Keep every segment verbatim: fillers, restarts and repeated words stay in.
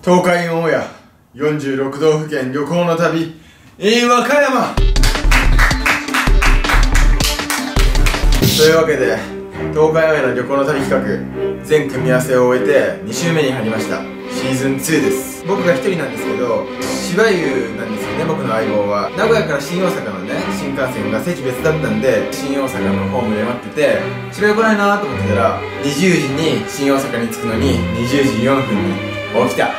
東海オンエアよんじゅうろく道府県旅行の旅 in 和歌山というわけで東海オンエアの旅行の旅企画全組み合わせを終えてに週目に入りました。シーズンツーです。僕がひとりなんですけど、芝生なんですよね。僕の相棒は名古屋から新大阪のね新幹線が席別だったんで、新大阪のホームで待ってて芝居来ないなと思ってたらにじゅうじに新大阪に着くのににじゅうじよんふんに起きたって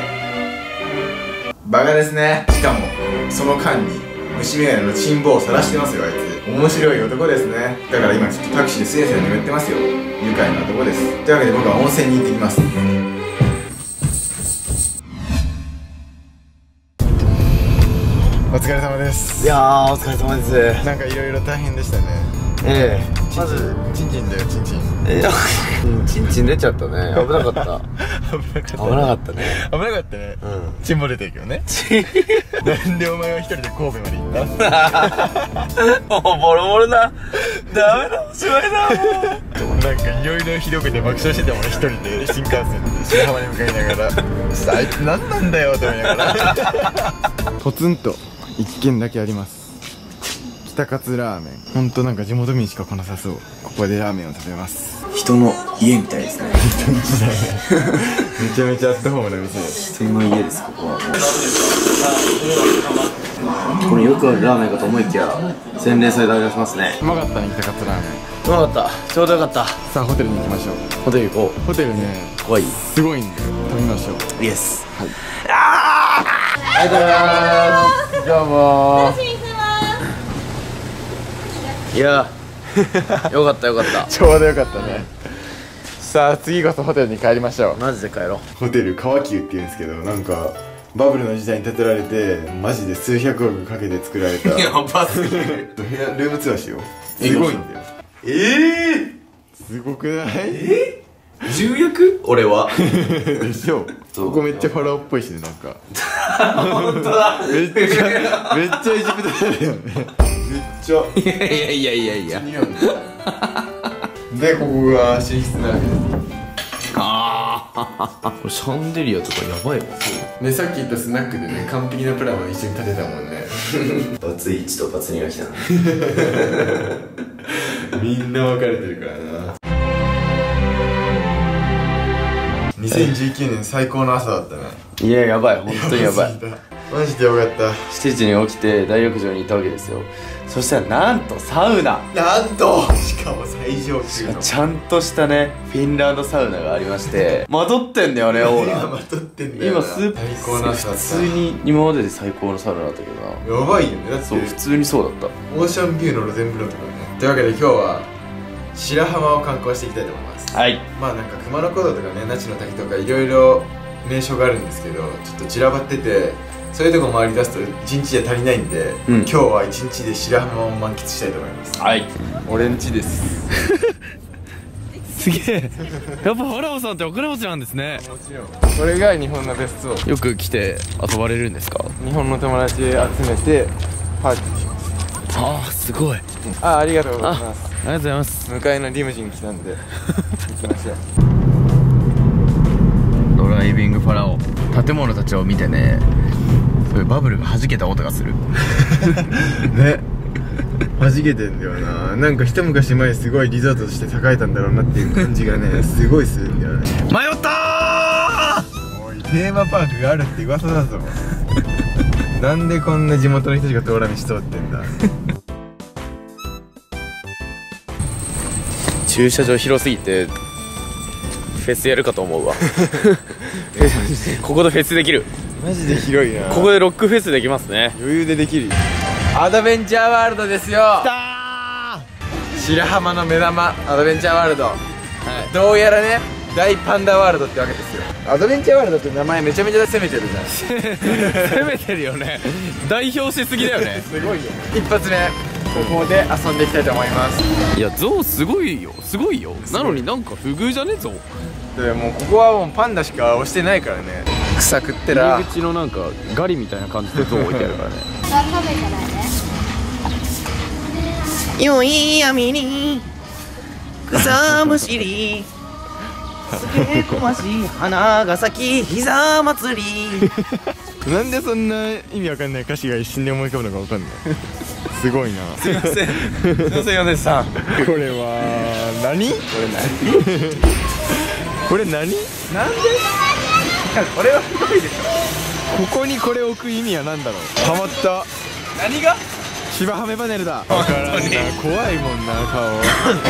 バカですね。しかもその間に虫眼鏡のチンボを晒してますよ。あいつ面白い男ですね。だから今ちょっとタクシーでスエさんに眠ってますよ。愉快な男です。というわけで僕は温泉に行ってきます。お疲れ様です。 いやーお疲れ様です。 なんかいろいろ大変でしたね。 ええ、まずチンチンだよチンチン。 えー、チンチン出ちゃったね。危なかった。 危なかった危なかったね。 危なかったね。 うん、 チンも出てるけどね。なんでお前は一人で神戸まで行ったもうボロボロだ。ダメだ、おしまいだもう。 なんかいろいろひどくて爆笑してたもんね。一人で新幹線で白浜に向かいながらあいつ何なんだよと思いながらポツンと一軒だけあります。北勝ラーメン。ほんとなんか地元民しか来なさそう。ここでラーメンを食べます。 人の家みたいですね。 人の家だね。めちゃめちゃアットホームな店。 人の家です、ここは。これよくあるラーメンかと思いきや洗練された味がしますね。 うまかったね、北勝ラーメン。 うまかった、ちょうどよかった。 さあホテルに行きましょう。 ホテル行こホテルね、 う。はい、 すごいんで食べましょう。 イエス。 はい。 あありがとうございます。どうもー。 いやよかったよかった。 ちょうどよかったね。さあ次こそホテルに帰りましょう。 マジで帰ろホテル川急っていうんですけど、なんかバブルの時代に建てられてマジで数百億かけて作られたう。やばすぎる。 部屋ルームツアーしよう。すごいんだよ。ええー、すごくない？ えー、重役？俺はでしょ。ここめっちゃファラオっぽいしね、なんか本当だ。 めっちゃめっちゃエジプトだよね。めっちゃいやいやいやいやいや。 でここが寝室なわけです。 ああ、これシャンデリアとかやばいわ。 ね、さっき言ったスナックでね、完璧なプランを一緒に立てたもんね。 バツいちとバツにが来たな。 みんな分かれてるからな。にせんじゅうきゅうねん最高の朝だったね。 いややばい、本当にやばい。 マジでよかった。 しちじに起きて大浴場に行ったわけですよ。そしたらなんとサウナ、 なんとしかも最上級のちゃんとしたねフィンランドサウナがありましてまとってんだよね、オーラ。 今まとってんだよな。 今スープ最高の朝だった。 普通に今までで最高のサウナだったけどな。 やばいよね。だってそう、普通にそうだった。 オーシャンビューの露天風呂とかね。というわけで今日は白浜を観光していきたいと思います。 はい。 まあなんか熊野古道とかね、那智の滝とかいろいろ名所があるんですけど、ちょっと散らばっててそういうとこ回り出すと一日じゃ足りないんで、うん、今日は一日で白浜を満喫したいと思います。 はい。 俺んちです。 すげえ。やっぱファラオさんってお金持ちなんですね。 もちろん。これが日本の別荘。 よく来て遊ばれるんですか？ 日本の友達集めてパーティーします。 ああ、すごい。 あ、ありがとうございます。 ありがとうございます。 迎えのリムジン来たんで行きましょう。 ドライビングファラオ。建物たちを見てね、そういうバブルが弾けた音がする。 ね、弾けてんだよな。なんか一昔前すごいリゾートとして栄えたんだろうなっていう感じがねすごいするんだよね。 迷ったー。おい、テーマパークがあるって噂だぞ。なんでこんな地元の人しか通らん道通ってんだ。 駐車場広すぎてフェスやるかと思うわ。ここでフェスできる。 マジで広いな。 ここでロックフェスできますね。 余裕でできるよ。アドベンチャーワールドですよ。 きたー。白浜の目玉アドベンチャーワールド、はい、どうやらね大パンダワールドってわけですよ。アドベンチャーワールドって名前めちゃめちゃ攻めてるじゃん。 攻めてるよね。代表しすぎだよね。 すごいよ。一発目ここで遊んでいきたいと思います。 いや、ゾウすごいよ、すごいよ。なのになんか不遇じゃねゾウ。 でもうここはもうパンダしか押してないからね。草食ってら入り口のなんかガリみたいな感じでゾウ置いてあるからね。 食べたらね。 よい闇に草むしりすげえこましい花が咲き膝祭りなんでそんな意味わかんない歌詞が一瞬で思い浮かぶのかわかんないすごいな。 すいませんすいません米津さん。 これは何？これ何？これ何？ なんで？いやこれはひどいでしょ。 ここにこれ置く意味は何だろう。ハマった。 何が？ 芝ハメパネルだ。わからんな。怖いもんな顔。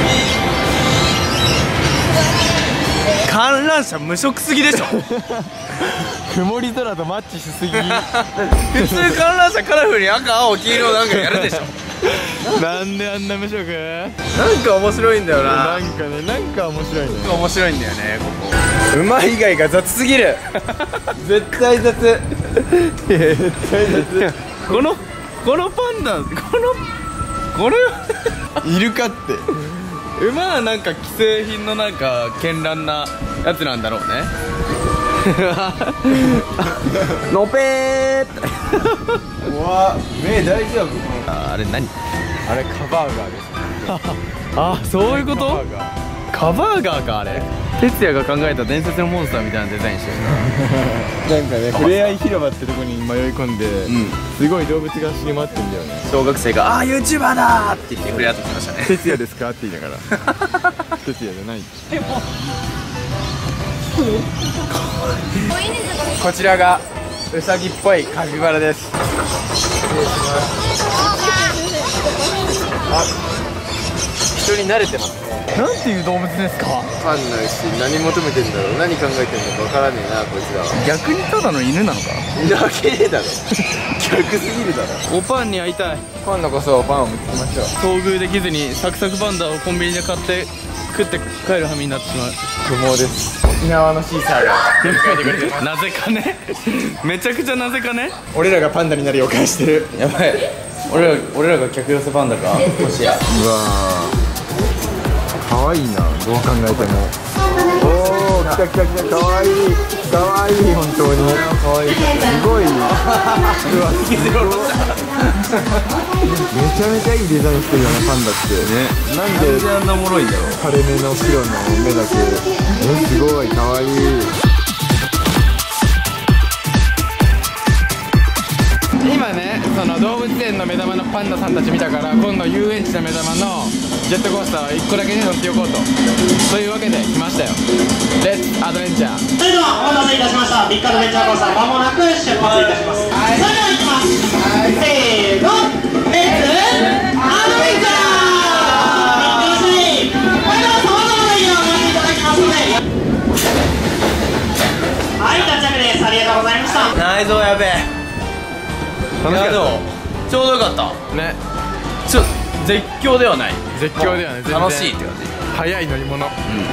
観覧車無色すぎでしょ。 曇り空とマッチしすぎ。 普通観覧車カラフルに赤青黄色なんかやるでしょ。 なんであんな無色？ なんか面白いんだよな。 なんかね、なんか面白いね。 面白いんだよねここ。うまい以外が雑すぎる。絶対雑。 絶対雑。 このこのパンダこのこれいるかって。 馬はなんか既製品のなんか絢爛なやつなんだろうね。のぺーって。 うわ、目大丈夫？ あれ何？ あれカバーガーです。 あ、そういうこと？ カバーガー。 カバーガーかあれ。哲也が考えた伝説のモンスターみたいなデザインしてるなんかね、ふれあい広場ってとこに迷い込んで、 うん、 すごい動物が走り回ってんだよね。 小学生が「あー ユーチューバーだ!」って言って触れ合ってきましたね。 哲也ですかって言いながら哲也じゃない。こちらがウサギっぽいカピバラです。失礼します。あ、人に慣れてますね。なんていう動物ですか？わかんないし、何求めてんだろう、何考えてんのかわからねえな、こいつらは。 逆にただの犬なのか？ いなわけねえだろ。逆すぎるだろ。 おパンに会いたい。 今度こそパンを見つけましょう。 遭遇できずにサクサクパンダをコンビニで買って食って帰る羽目になってしまう。 不毛です。沖縄のシーサーが出迎えてくれてます。 なぜかね。めちゃくちゃなぜかね。 俺らがパンダになり予感してる。 やばい。俺ら俺らが客寄せパンダか。もしや。 うわー。可愛いな、どう考えても。おお、来た来た来た、可愛い可愛い本当に。可愛い。すごい。うわ、すごい。めちゃめちゃいいデザインしてるよね、パンダってね。なんであんなおもろいんだろう。 枯れ目の白の目だけ。え、すごい可愛い。今ね、その動物園の目玉のパンダさんたち見たから、今度遊園地の目玉のジェットコースターをいっこだけに乗っておこうと。というわけで来ましたよ。レッツアドベンチャー。 それではお待たせいたしました。ビッグアドベンチャーコースター、まもなく出発いたします。はい、それでは行きます。はい、せーの、レッツアドベンチャー。いってらっしゃい。これではさまざまな意見をお待ちいただきますので。はい、到着です。ありがとうございました。 内臓やべえ。 楽しかった。 いやでもちょうどよかったね。 ちょ絶叫ではない。 絶叫ではね、全然楽しいって感じ。 速い乗り物。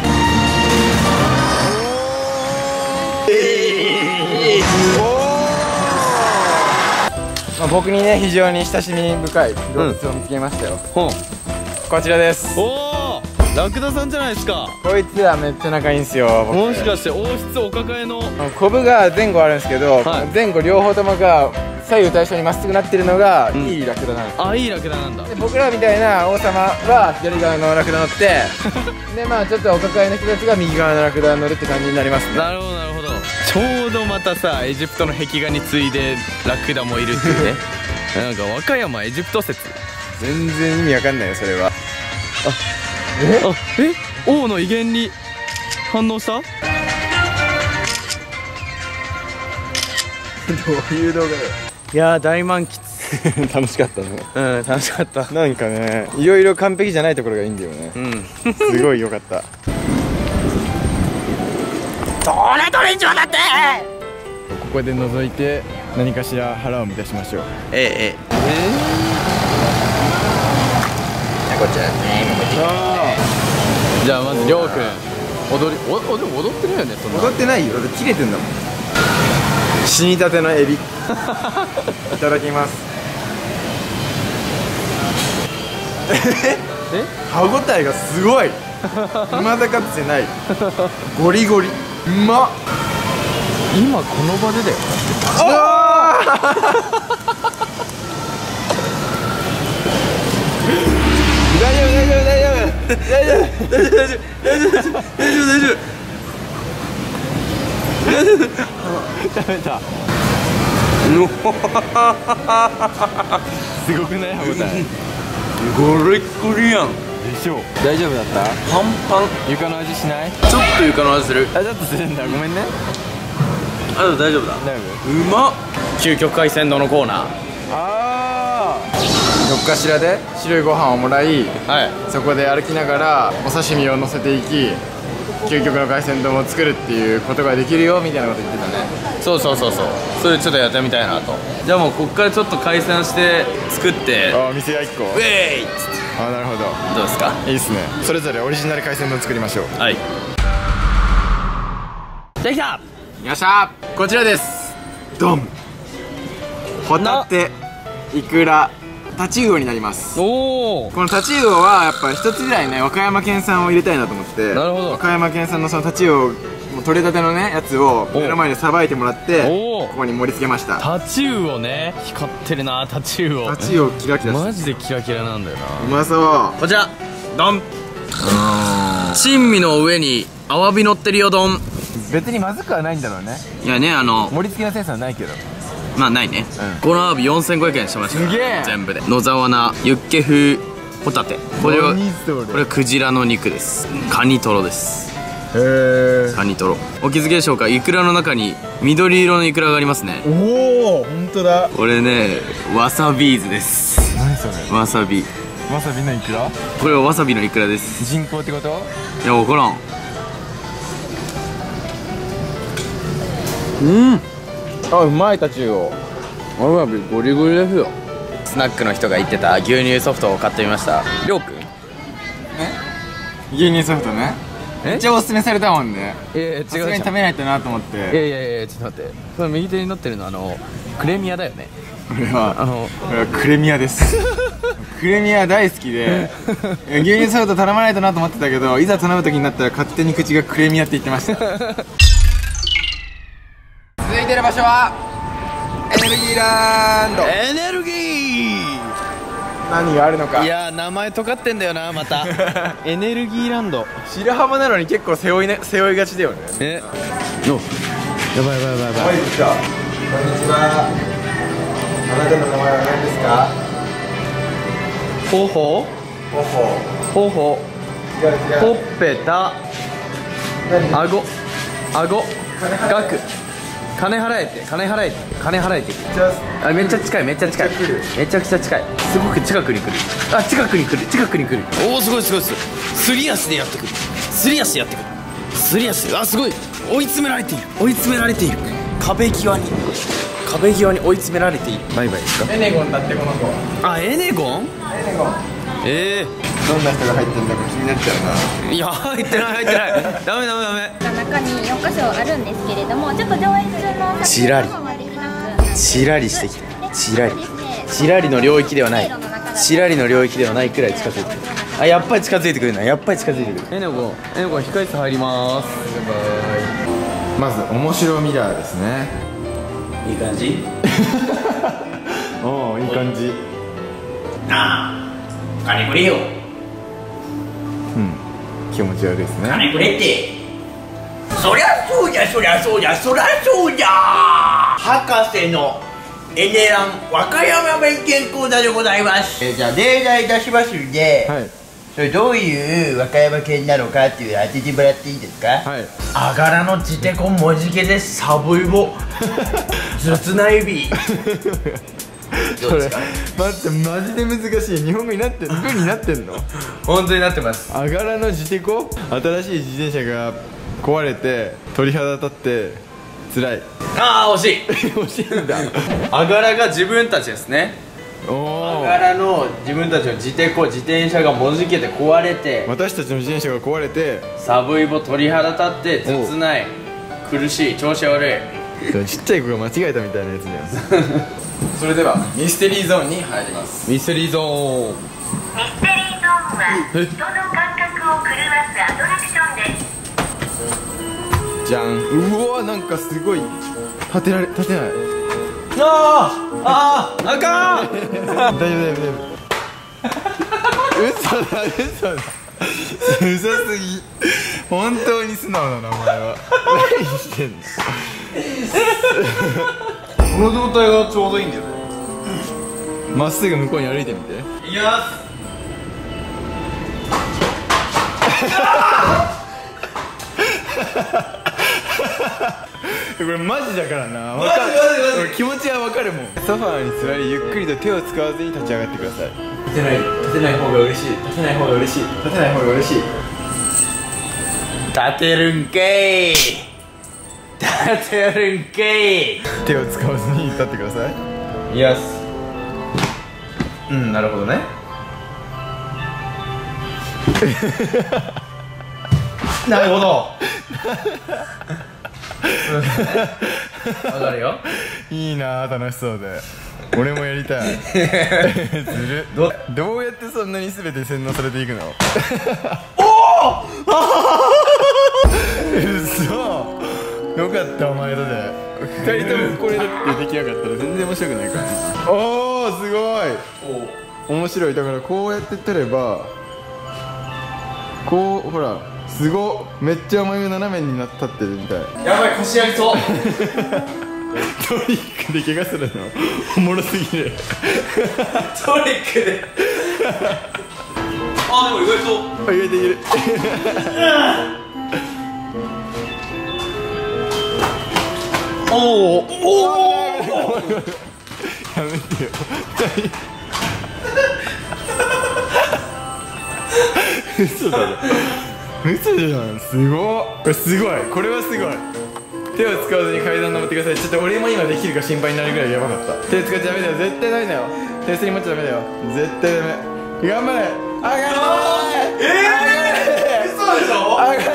まあ僕にね、非常に親しみ深い動物を見つけましたよ。 ほん。 こちらです。 おお、ラクダさんじゃないですか。 こいつはめっちゃ仲いいんすよ。僕もしかして王室お抱えの。 コブが前後あるんですけど、 はい、 前後両方ともが左右対称にまっすぐなってるのがいいラクダなんです。 あ、いいラクダなんだ。 で僕らみたいな王様は左側のラクダ乗ってで、まあちょっとお抱えの人たちが右側のラクダ乗るって感じになりますね。 なるほどなるほど。ちょうどまたさ、エジプトの壁画に次いでラクダもいるっていうね。なんか和歌山エジプト説。 全然意味わかんないよそれは。 えあえ王の威厳に反応した？ どういう動画だよ。 いやー大満喫。 楽しかったね。 うん、楽しかった。 なんかね、いろいろ完璧じゃないところがいいんだよね。 うん。 すごい良かった。 どれどれ以上だって。 ここで覗いて何かしら腹を満たしましょう。 ええええ。 こちらね。 じゃあまずりょうくん踊りおおでも踊ってるよね。そんな踊ってないよ。だって切れてんだもん。死にたてのエビいただきます。 え歯ごたえがすごい。まだかつてない。ゴリゴリうまっ。 今この場でだよ。 大丈夫大丈夫大丈夫大丈夫大丈夫大丈夫大丈夫大丈夫大丈夫大丈夫食べた。すごくない歯応え。 ゴリッゴリやん。 でしょう。大丈夫だった？ パンパン。 床の味しない？ ちょっと床の味する。 あ、ちょっとするんだ。ごめんね。 あ、でも大丈夫だ。 大丈夫？ うまっ。 究極海鮮丼のコーナー。 ああ、どっかしらで白いご飯をもらい、 はい。 そこで歩きながらお刺身を乗せていき、究極の海鮮丼を作るっていうことができるよみたいなこと言ってたね。 そうそうそうそう。それちょっとやってみたいなと。じゃあもうこっからちょっと海鮮して作って。 ああ、店がいっこ。 ウェイっつって。 ああ、なるほど。 どうですか？ いいっすね。それぞれオリジナル海鮮丼作りましょう。 はい。できた。 よっしゃー。こちらです。ドン。ホタテ、イクラ、タチウオになります。 おお。 このタチウオはやっぱ一つぐらいね、和歌山県産を入れたいなと思って。 なるほど。 和歌山県産のそのタチウオ、もう取れたてのねやつを目の前でさばいてもらって、 おお。 ここに盛り付けました。 タチウオね。光ってるな、タチウオ。 タチウオキラキラしてマジでキラキラなんだよな。 うまそう。 こちらドン。珍味の上にアワビ乗ってるよ丼。 別にまずくはないんだろうね。 いやね、あの盛り付けのセンスはないけど。 まあないね、うん、このアワビよんせんごひゃくえんしました。 すげえ。 全部で野沢菜ユッケ風ホタテ。これは何それ。 これはクジラの肉です。カニトロです。 へえ。 カニトロ。お気づきでしょうか、イクラの中に緑色のイクラがありますね。 おお、本当だ。 これね、わさビーズです。 何それ。 わさび。 わさびのイクラ。 これはわさびのイクラです。 人工ってこと？ いや、分からん。うん。 あ、うまい。タチウオ。 わさびゴリゴリですよ。スナックの人が言ってた牛乳ソフトを買ってみました。りょうくん。 牛乳ソフトね。めっちゃおすすめされたもんね。 いやいや違う。 さすがに食べないとなと思って。 いやいやいや、ちょっと待って。その右手に乗ってるのはあのクレミアだよね。 これはあのこれはクレミアです。クレミア大好きで、牛乳ソフト頼まないとなと思ってたけど、いざ頼む時になったら勝手に口がクレミアって言ってました。続いてる場所はエネルギーランド。 エネルギー。 何があるのか。 いやー、名前とかってんだよな、また。エネルギーランド。 白浜なのに結構背負いね、背負いがちだよね。 えお、やばいやばいやばいやばい。 はい、こんにちは。あなたの名前は何ですか？ ほほほほ。 ほほ違う違う。 ほっぺたあごあごがく金払えて金払えて金払えて。あ、めっちゃ近い、めっちゃ近い、めちゃくちゃ近い。すごく近くに来る。あ、近くに来る、近くに来る。おお、すごいすごいすごい。すり足でやってくる。すり足でやってくる。すり足。あ、すごい。追い詰められている。追い詰められている。壁際に壁際に追い詰められている。バイバイですか？ エネゴンだってこの子。 あ、エネゴン？ エネゴン。 ええー、 どんな人が入ってるんだか気になっちゃうな。 いや、入ってない入ってない。ダメダメダメ。 中によんかしょあるんですけれども、ちょっと上映中のちらりちらりしてきた。ちらりちらりの領域ではない。ちらりの領域ではないくらい近づいてくる。あ、やっぱり近づいてくるな。やっぱり近づいてくる。エネゴン、エネゴン控室入ります。 まず面白ミラーですね。 いい感じ。 おお、いい感じ。 なあ、金くれよ。 うん、気持ち悪いですね。 金くれって。そりゃそうじゃ、そりゃそうじゃ、そりゃそうじゃ。博士のエネラン和歌山弁健講座でございます。えー、じゃあ例題出しますんで、 はい、 それどういう和歌山県なのかっていうの当ててもらっていいですか？ はい。 あがらのじてこ文字系でサブイボずつな指。どうですか？ 待って、マジで難しい。日本語になってん、文になってんの？ 本当になってます。 あがらのじてこ？新しい自転車が壊れて鳥肌立って辛い。 ああ、惜しい。 欲しいんだ。 あがらが自分たちですね。 おお。 あがらの自分たちの自転こ自転車がもじけて壊れて、 私たちの自転車が壊れてサブイボ鳥肌立ってずつない苦しい調子悪い。 ちっちゃい子が間違えたみたいなやつじゃん。それではミステリーゾーンに入ります。 ミステリーゾーン。 ミステリーゾーンは人の感覚を狂わすアトラクションです。 じゃん。うわ、なんかすごい立てられ、立てない。 あーあー、あかん。 大丈夫大丈夫大丈夫。嘘だ嘘だ。 うざすぎ。本当に素直な名前は。何してんの。この状態がちょうどいいんだよね。まっすぐ向こうに歩いてみて。 いきます。 これマジだからな。マジマジマジ。気持ちはわかるもん。ソファーに座り、ゆっくりと手を使わずに立ち上がってください。立てない、立てない方が嬉しい。立てない方が嬉しい。立てない方が嬉しい。 立てるんけい。立てるんけい。 手を使わずに立ってください。 イエス。うん、なるほどね。なるほど。わかるよ。 いいなあ、楽しそうで。俺もやりたい。ずる。どどうやってそんなに全て洗脳されていくの？おお。嘘。よかったお前だで。二人ともこれだってできなかったら全然面白くないから。おお、すごい。面白い。だからこうやって取れば、こうほら。すごっ、めっちゃお前が斜めになったってるみたい。 やばい、腰やりそう。 トリックで怪我するのおもろすぎる。 トリックで。あ、でも意外と意外といける。 おおおお。 やめてよ。嘘だろ。嘘じゃん。すごっ。これすごい。これはすごい。手を使わずに階段登ってください。ちょっと俺も今できるか心配になるぐらいやばかった。手使っちゃダメだよ。絶対ダメだよ。手すり持っちゃダメだよ。絶対ダメ。頑張れ。上がれ。ええー、嘘でしょ。上がれ。い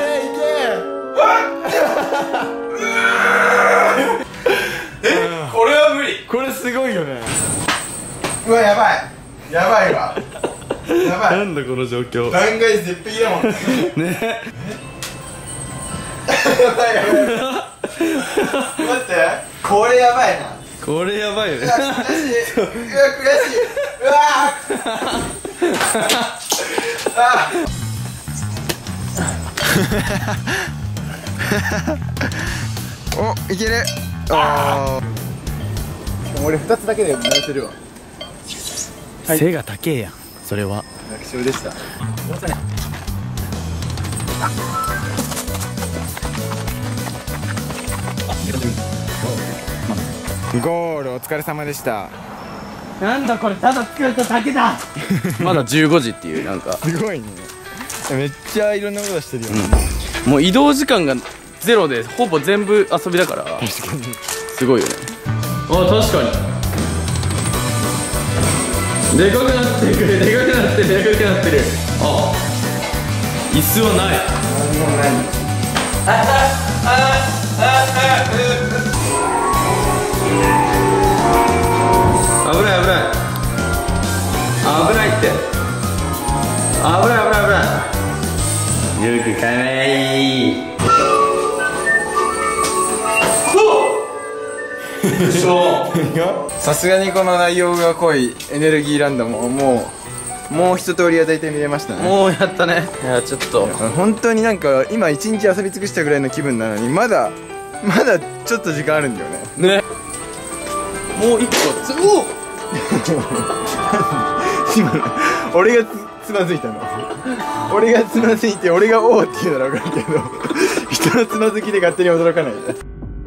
け。 え、これは無理。 これすごいよね。うわ、やばい。やばいわ。やばい。 なんだこの状況。 断崖絶壁だもんね。ね。やばいやばい。待って、これやばいな。 これやばいよね。 うわ、悔しい。うわ、悔しい。うわー。あ。お、いける。ああ。俺二つだけで燃えてるわ。 はい、背が高えやん。それは楽勝でした。ゴールお疲れ様でした。 なんだこれ、ただ作るとだけだ。 まだじゅうごじっていうなんかすごいね。めっちゃいろんなことしてるよね、 うん、もう移動時間がゼロでほぼ全部遊びだから。確かにすごいよね。あ、確かにでかくなってる、でかくなってる、でかくなってる。あ、椅子はない。何もない。危ない危ない危ないって、危ない危ない危ない。よくかないさすがにこの内容が濃いエネルギーランドももうもう一通りは大体見れましたね。 もうやったね。いやちょっと本当になんか今一日遊び尽くしたぐらいの気分なのにまだまだちょっと時間あるんだよね。 ね、もう一個つお今俺がつまずいたの。俺がつまずいて俺がおーって言うなら分かるけど人のつまずきで勝手に驚かないで。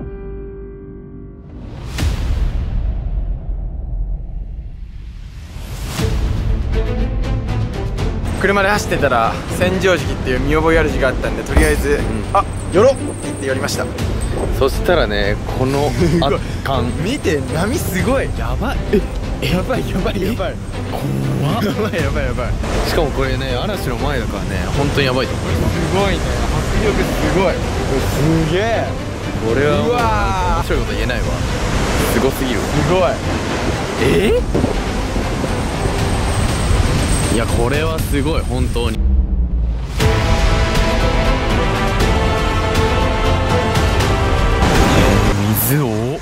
車で走ってたら千畳敷っていう見覚えある字があったんで、とりあえず、うん、あ、よろって言って寄りました。 そしたらね、この圧巻見て、波すごい。やばい。え、やばいやばいやばい。怖っ。やばいやばいやばい。 しかもこれね、嵐の前だからね、本当にやばいと思います。 すごいね、迫力すごい。すげえ。 これはうわ面白いこと言えないわ。すごすぎるわ。 すごい。 えー、いやこれはすごい本当に。水を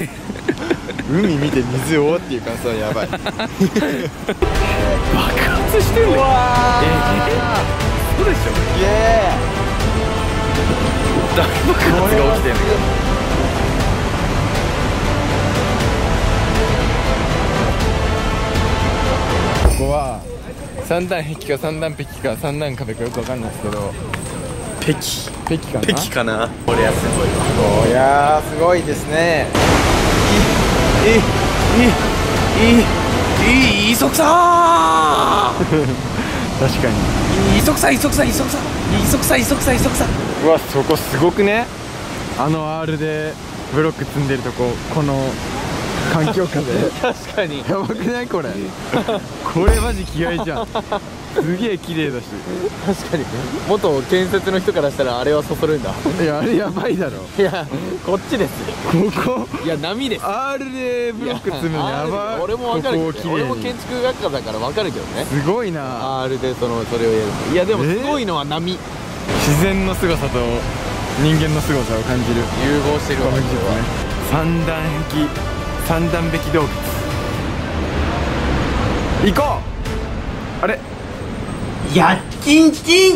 海見て水をっていう感想はやばい。 爆発スしてんの。えそうでしょ。 イエ大爆発が起きてんだけど。ここは三段壁か三段壁か三段壁かよくわかんないですけど、 壁壁かな。 壁かな。これはすごいわ。 ーイ。いやーすごいですね。 いいいいいい磯草確かに。 磯草磯草磯草磯草磯草磯草。 うわ、そこすごくね。あの R でブロック積んでるとこ、この環境下で確かにやばくないこれ。これマジ気合いじゃん。すげえ綺麗だし。 確かに元建設の人からしたらあれはそそるんだ。 いや、あれやばいだろ。 いやこっちです。 ここいや波です。 R でブロック積むのやばい。 俺も分かるけど、 ここを綺麗に俺も建築学科だから分かるけどね。 すごいな。 R でそのそれをやる。いやでもすごいのは波、 自然の凄さと人間の凄さを感じる融合してるわ。 この技術ね。三段壁三段壁洞窟行こう。あれやっちんちん。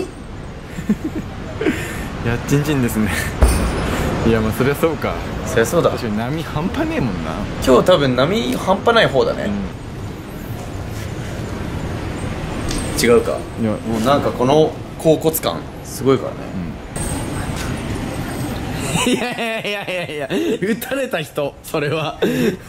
やっちんちんですね。いや、まあそりゃそうか。 そりゃそうだ。 確かに波半端ねえもんな。 今日多分波半端ない方だね、違うか。 いや、 もうなんかこの甲骨感すごいからね、いやいやいやいやいや、撃たれた人それは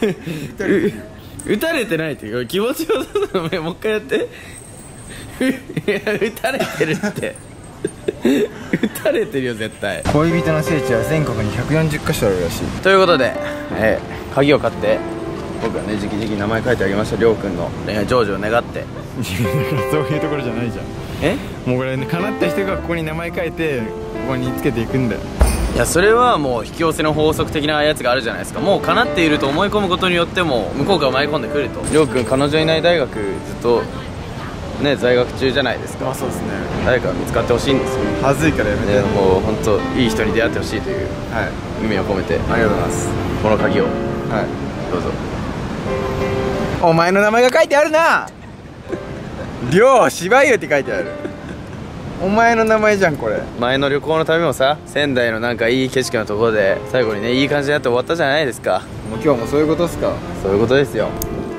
撃たれてないっていう気持ちよさそうなの。もう一回やって。いや撃たれてるって撃たれてるよ絶対。 恋人の聖地は全国にひゃくよんじゅっかしょあるらしい。 ということで、えー、鍵を買って僕はね直々に名前書いてあげました。りょうくんの恋愛成就を願って。 そういうところじゃないじゃん。 えもうこれね、叶った人がここに名前書いてここにつけていくんだよ。 いやそれはもう引き寄せの法則的なやつがあるじゃないですか。もう叶っていると思い込むことによっても向こうが舞い込んでくると。りょうくん彼女いない大学ずっとね在学中じゃないですか。 あ、そうですね。 誰か見つかってほしいんですよ。 はずいからやめて。 でもう本当いい人に出会ってほしいというはい、 意味を込めてありがとうございます。 この鍵をはい、 どうぞ。 お前の名前が書いてあるな。りょう芝湯って書いてある。お前の名前じゃんこれ。 前の旅行の旅もさ、仙台のなんかいい景色のところで最後にねいい感じになって終わったじゃないですか。 もう今日もそういうことっすか。 そういうことですよ。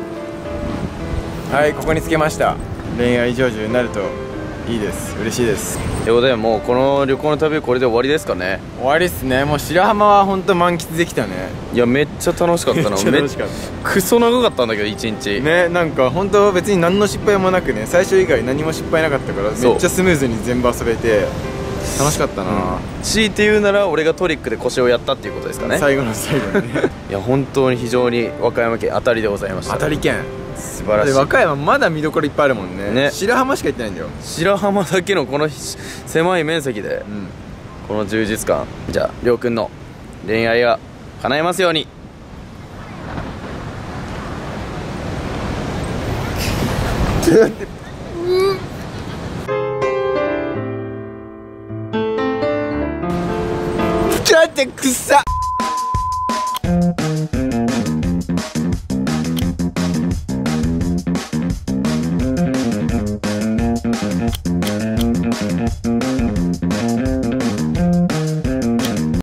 はい、ここにつけました。恋愛成就になるといいです。嬉しいです。 ということでもうこの旅行の旅これで終わりですかね。 終わりっすね。もう白浜は本当満喫できたね。 いやめっちゃ楽しかったな。 めっちゃ楽しかっためクソ長かったんだけど一日ね。なんか本当別に何の失敗もなくね、最初以外何も失敗なかったからそうめっちゃスムーズに全部遊べて楽しかったな、 強いて言うなら俺がトリックで腰をやったっていうことですかね。 最後の最後にね。 いや本当に非常に和歌山県当たりでございました。 当たり県素晴らしい。 で和歌山まだ見どころいっぱいあるもんね。 ね白浜しか行ってないんだよ。 白浜だけのこのひ狭い面積で、 うんこの充実感。じゃありょうくんの恋愛が叶いますように。 ちょっと待って。ちょっと待ってくっさ。